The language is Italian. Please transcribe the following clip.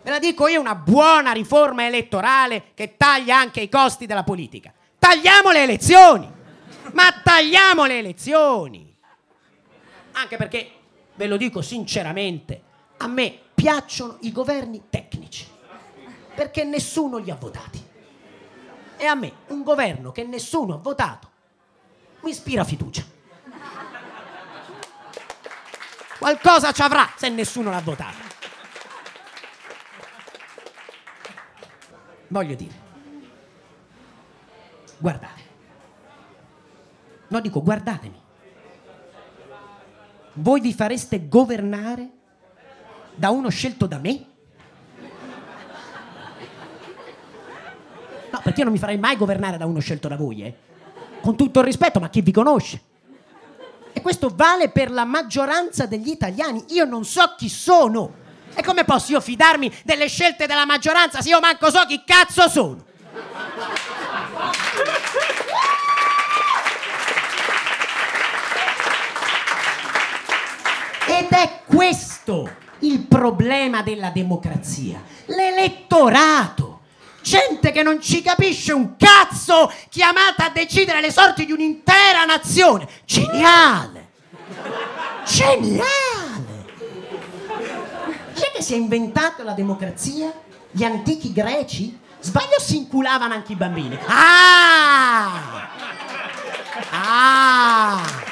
Ve la dico io, una buona riforma elettorale che taglia anche i costi della politica. Tagliamo le elezioni! Ma tagliamo le elezioni! Anche perché, ve lo dico sinceramente, a me piacciono i governi tecnici, perché nessuno li ha votati. E a me un governo che nessuno ha votato mi ispira fiducia. Qualcosa ci avrà se nessuno l'ha votato. Voglio dire, guardate. No, dico, guardatemi. Voi vi fareste governare da uno scelto da me? No, perché io non mi farei mai governare da uno scelto da voi, Con tutto il rispetto, ma chi vi conosce? E questo vale per la maggioranza degli italiani. Io non so chi sono. E come posso io fidarmi delle scelte della maggioranza se io manco so chi cazzo sono? Ed è questo il problema della democrazia. L'elettorato. Gente che non ci capisce un cazzo, chiamata a decidere le sorti di un'intera nazione. Geniale! Geniale! Chi è che si è inventato la democrazia? Gli antichi greci? Sbaglio, si inculavano anche i bambini. Ah!